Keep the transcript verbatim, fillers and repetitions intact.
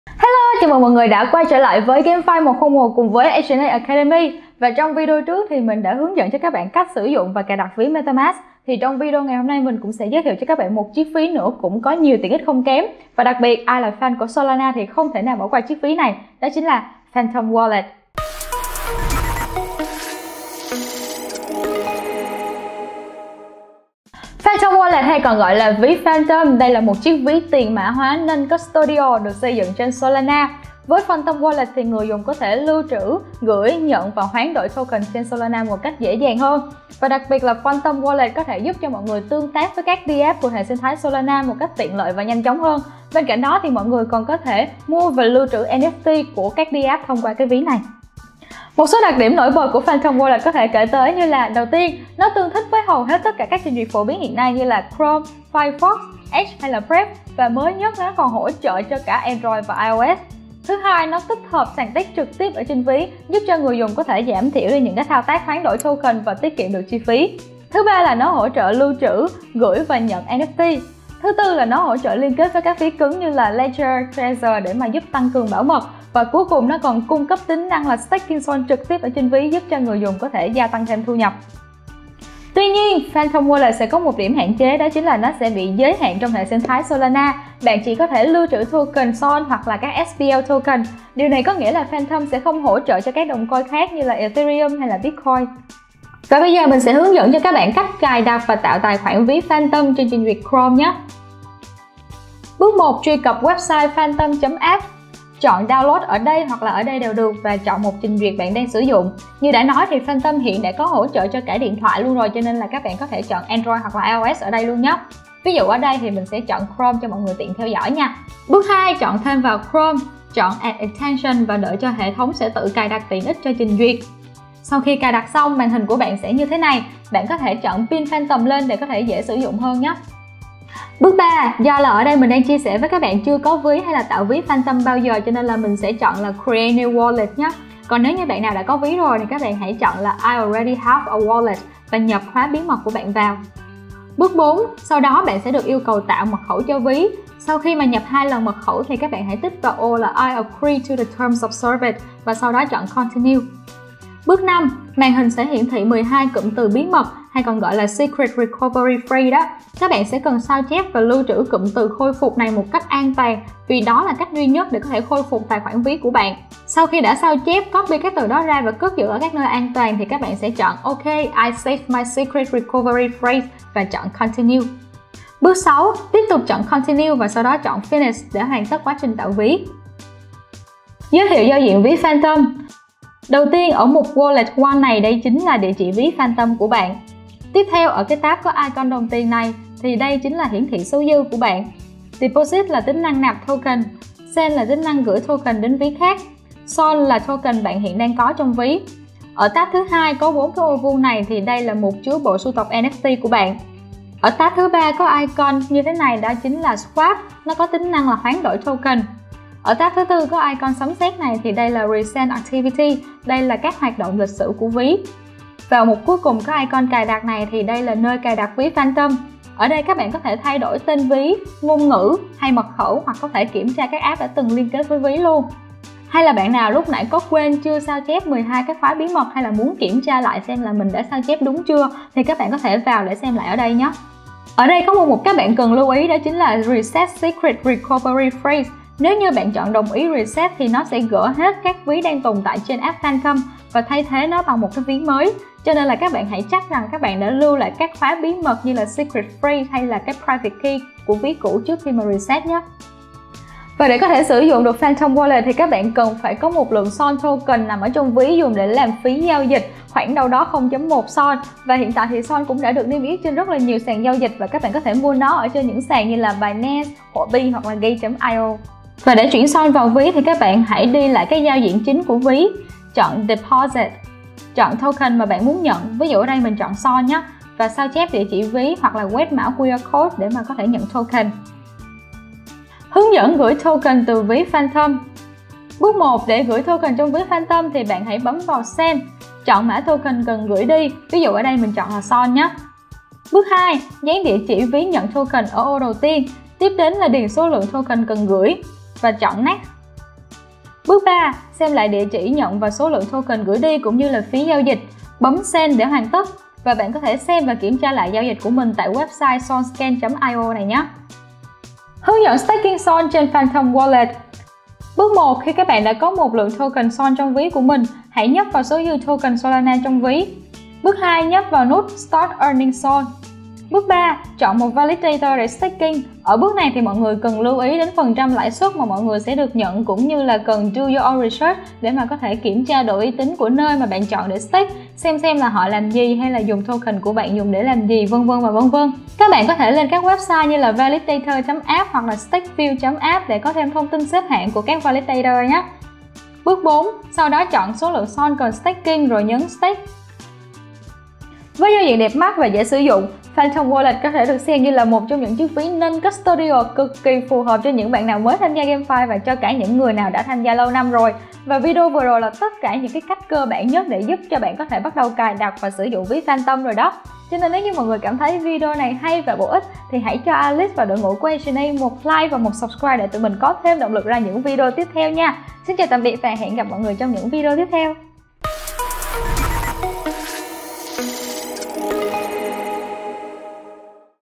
Hello, chào mừng mọi người đã quay trở lại với GameFi một không một cùng với hát en a Academy. Và trong video trước thì mình đã hướng dẫn cho các bạn cách sử dụng và cài đặt ví MetaMask. Thì trong video ngày hôm nay mình cũng sẽ giới thiệu cho các bạn một chiếc ví nữa cũng có nhiều tiện ích không kém. Và đặc biệt ai là fan của Solana thì không thể nào bỏ qua chiếc ví này, đó chính là Phantom Wallet. Phantom Wallet hay còn gọi là ví Phantom, đây là một chiếc ví tiền mã hóa non-custodial được xây dựng trên Solana. Với Phantom Wallet thì người dùng có thể lưu trữ, gửi, nhận và hoán đổi token trên Solana một cách dễ dàng hơn. Và đặc biệt là Phantom Wallet có thể giúp cho mọi người tương tác với các đê ép của hệ sinh thái Solana một cách tiện lợi và nhanh chóng hơn. Bên cạnh đó thì mọi người còn có thể mua và lưu trữ en ép tê của các đê ép thông qua cái ví này. Một số đặc điểm nổi bật của Phantom Wallet có thể kể tới như là đầu tiên, nó tương thích với hầu hết tất cả các trình duyệt phổ biến hiện nay như là Chrome, Firefox, Edge hay là Brave, và mới nhất nó còn hỗ trợ cho cả Android và iOS. Thứ hai, nó tích hợp sàn test trực tiếp ở trên ví, giúp cho người dùng có thể giảm thiểu đi những cái thao tác hoán đổi token và tiết kiệm được chi phí. Thứ ba là nó hỗ trợ lưu trữ, gửi và nhận en ép tê. Thứ tư là nó hỗ trợ liên kết với các ví cứng như là Ledger, Trezor để mà giúp tăng cường bảo mật. Và cuối cùng nó còn cung cấp tính năng là staking Sol trực tiếp ở trên ví, giúp cho người dùng có thể gia tăng thêm thu nhập. Tuy nhiên, Phantom Wallet sẽ có một điểm hạn chế, đó chính là nó sẽ bị giới hạn trong hệ sinh thái Solana. Bạn chỉ có thể lưu trữ token Sol hoặc là các ét pê lờ token. Điều này có nghĩa là Phantom sẽ không hỗ trợ cho các đồng coin khác như là Ethereum hay là Bitcoin. Và bây giờ mình sẽ hướng dẫn cho các bạn cách cài đặt và tạo tài khoản ví Phantom trên trình duyệt Chrome nhé. Bước một, truy cập website phantom chấm app. Chọn download ở đây hoặc là ở đây đều được và chọn một trình duyệt bạn đang sử dụng. Như đã nói thì Phantom hiện đã có hỗ trợ cho cả điện thoại luôn rồi, cho nên là các bạn có thể chọn Android hoặc là iOS ở đây luôn nhé. Ví dụ ở đây thì mình sẽ chọn Chrome cho mọi người tiện theo dõi nha. Bước hai, chọn thêm vào Chrome, chọn Add Extension và đợi cho hệ thống sẽ tự cài đặt tiện ích cho trình duyệt. Sau khi cài đặt xong, màn hình của bạn sẽ như thế này. Bạn có thể chọn pin Phantom lên để có thể dễ sử dụng hơn nhé. Bước ba, do là ở đây mình đang chia sẻ với các bạn chưa có ví hay là tạo ví Phantom bao giờ, cho nên là mình sẽ chọn là Create New Wallet nhé. Còn nếu như bạn nào đã có ví rồi thì các bạn hãy chọn là I already have a wallet và nhập khóa bí mật của bạn vào. Bước bốn, sau đó bạn sẽ được yêu cầu tạo mật khẩu cho ví. Sau khi mà nhập hai lần mật khẩu thì các bạn hãy tích vào ô là I agree to the terms of service và sau đó chọn Continue. Bước năm, màn hình sẽ hiển thị mười hai cụm từ bí mật hay còn gọi là Secret Recovery Phrase đó. Các bạn sẽ cần sao chép và lưu trữ cụm từ khôi phục này một cách an toàn, vì đó là cách duy nhất để có thể khôi phục tài khoản ví của bạn. Sau khi đã sao chép, copy các từ đó ra và cất giữ ở các nơi an toàn thì các bạn sẽ chọn OK, I save my secret recovery phrase và chọn Continue. Bước sáu, tiếp tục chọn Continue và sau đó chọn Finish để hoàn tất quá trình tạo ví. Giới thiệu giao diện ví Phantom. Đầu tiên ở mục Wallet One này, đây chính là địa chỉ ví Phantom của bạn. Tiếp theo ở cái tab có icon đồng tiền này thì đây chính là hiển thị số dư của bạn. Deposit là tính năng nạp token, Send là tính năng gửi token đến ví khác, Sol là token bạn hiện đang có trong ví. Ở tab thứ hai có bốn cái ô vuông này thì đây là mục chứa bộ sưu tập en ép tê của bạn. Ở tab thứ ba có icon như thế này, đó chính là Swap, nó có tính năng là hoán đổi token. Ở tab thứ tư có icon sấm sét này thì đây là Recent Activity, đây là các hoạt động lịch sử của ví. Vào mục cuối cùng có icon cài đặt này thì đây là nơi cài đặt ví Phantom. Ở đây các bạn có thể thay đổi tên ví, ngôn ngữ hay mật khẩu, hoặc có thể kiểm tra các app đã từng liên kết với ví luôn. Hay là bạn nào lúc nãy có quên chưa sao chép mười hai cái khóa bí mật hay là muốn kiểm tra lại xem là mình đã sao chép đúng chưa thì các bạn có thể vào để xem lại ở đây nhé. Ở đây có một mục các bạn cần lưu ý, đó chính là Reset Secret Recovery Phrase. Nếu như bạn chọn đồng ý reset thì nó sẽ gỡ hết các ví đang tồn tại trên app Phantom và thay thế nó bằng một cái ví mới. Cho nên là các bạn hãy chắc rằng các bạn đã lưu lại các khóa bí mật như là secret phrase hay là cái private key của ví cũ trước khi mà reset nhé. Và để có thể sử dụng được Phantom Wallet thì các bạn cần phải có một lượng Sol token nằm ở trong ví dùng để làm phí giao dịch, khoảng đâu đó không chấm một Sol. Và hiện tại thì Sol cũng đã được niêm yết trên rất là nhiều sàn giao dịch và các bạn có thể mua nó ở trên những sàn như là Binance, Huobi hoặc là Gate chấm i o. Và để chuyển Sol vào ví thì các bạn hãy đi lại cái giao diện chính của ví, chọn Deposit, chọn token mà bạn muốn nhận, ví dụ ở đây mình chọn Sol nhé, và sao chép địa chỉ ví hoặc là quét mã quy rờ code để mà có thể nhận token. Hướng dẫn gửi token từ ví Phantom. Bước một, để gửi token trong ví Phantom thì bạn hãy bấm vào Send, chọn mã token cần gửi đi, ví dụ ở đây mình chọn là Sol nhé. Bước hai, dán địa chỉ ví nhận token ở ô đầu tiên, tiếp đến là điền số lượng token cần gửi và chọn Next. Bước ba. Xem lại địa chỉ nhận và số lượng token gửi đi cũng như là phí giao dịch. Bấm Send để hoàn tất. Và bạn có thể xem và kiểm tra lại giao dịch của mình tại website solscan chấm i o này nhé. Hướng dẫn staking Sol trên Phantom Wallet. Bước một. Khi các bạn đã có một lượng token Sol trong ví của mình, hãy nhấp vào số dư token Solana trong ví. Bước hai. Nhấp vào nút Start Earning Sol. Bước ba. Chọn một validator để staking. Ở bước này thì mọi người cần lưu ý đến phần trăm lãi suất mà mọi người sẽ được nhận, cũng như là cần do your own research để mà có thể kiểm tra độ uy tín của nơi mà bạn chọn để stake, xem xem là họ làm gì hay là dùng token của bạn dùng để làm gì, vân vân và vân vân. Các bạn có thể lên các website như là validator chấm app hoặc là stakeview chấm app để có thêm thông tin xếp hạng của các validator nhé. Bước bốn. Sau đó chọn số lượng Sol cần staking rồi nhấn Stake. Với giao diện đẹp mắt và dễ sử dụng, Phantom Wallet có thể được xem như là một trong những chiếc ví non-custodial cực kỳ phù hợp cho những bạn nào mới tham gia GameFi và cho cả những người nào đã tham gia lâu năm rồi. Và video vừa rồi là tất cả những cái cách cơ bản nhất để giúp cho bạn có thể bắt đầu cài đặt và sử dụng ví Phantom rồi đó. Cho nên nếu như mọi người cảm thấy video này hay và bổ ích thì hãy cho Alice và đội ngũ của Asian A một like và một subscribe để tụi mình có thêm động lực ra những video tiếp theo nha. Xin chào tạm biệt và hẹn gặp mọi người trong những video tiếp theo.